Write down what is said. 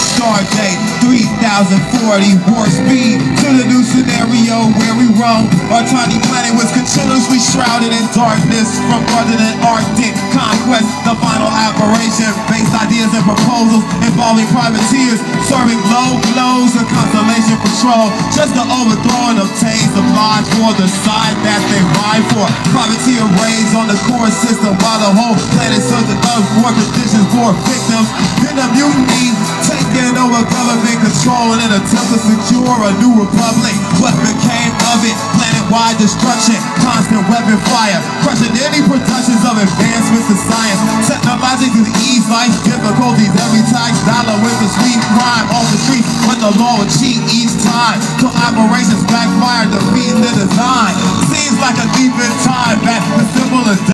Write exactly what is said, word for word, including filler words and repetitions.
Start date three thousand forty, warp speed to the new scenario where we roam. Our tiny planet was continuously shrouded in darkness from other than Arctic conquest. The final operation, based ideas and proposals involving privateers serving low blows of constellation patrol, just to overthrow and obtain supplies for the side that they vie for. Privateer raids on the core system while the whole planet searching up for conditions for victims. Then a mutiny taking over government control in an attempt to secure a new republic. What became of it? Planet-wide destruction, constant weapon fire, crushing any productions of advancements in science. Technologically ease life's difficulties. Every tax dollar with a sweet crime off the streets, but the law would cheat each time. So operations backfire, defeating the design. Seems like a deep in time, back as simple as